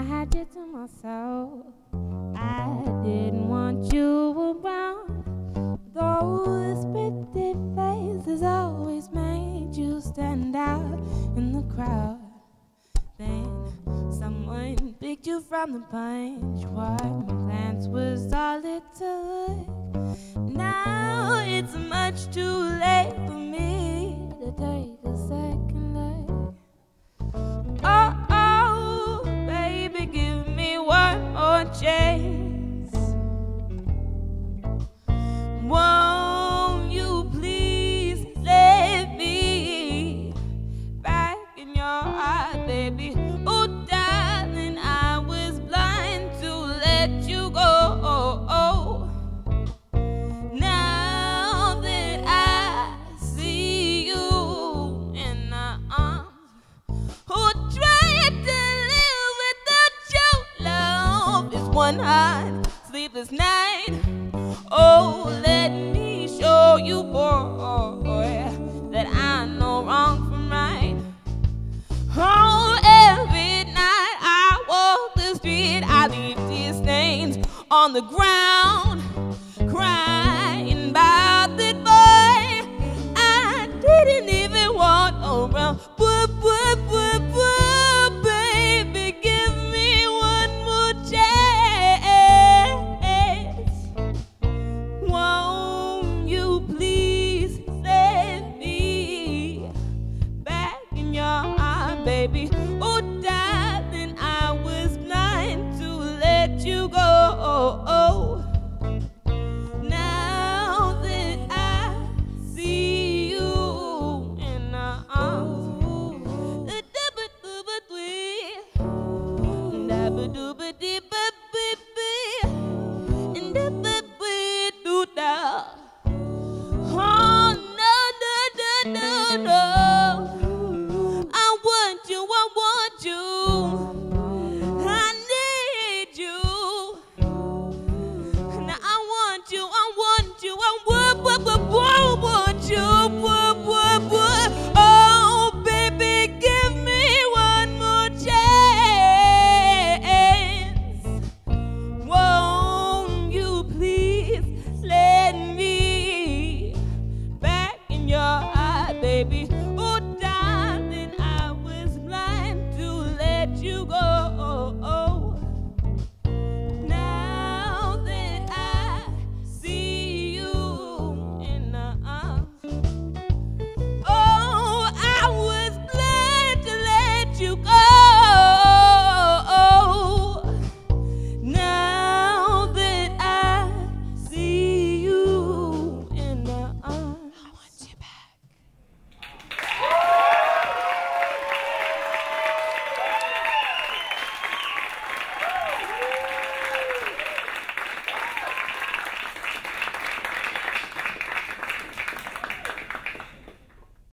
had you to myself. I didn't want you around. Those pretty faces always made you stand out in the crowd. Then someone picked you from the bunch. What plans was all it took. Now it's much too late for me to take a second look. Oh, oh, baby, give me one more chance. Won't you please let me back in your heart, baby? Oh, darling, I was blind to let you go. Now that I see you in the arms who tried to live without your love, is one hot, sleepless night. Oh, let me show you, boy, that I know wrong from right. Oh, every night I walk the street, I leave tear stains on the ground, crying about that boy I didn't even want around. Baby, give me one more chance. Won't you please let me back in your arms, baby? Oh, darling, I was blind to let you go. Now that I see you in the arms, oh, no, no, no, no. I want you, I need you. Now I want you, want you. Oh, baby, give me one more chance. Won't you please let me back in your heart, baby?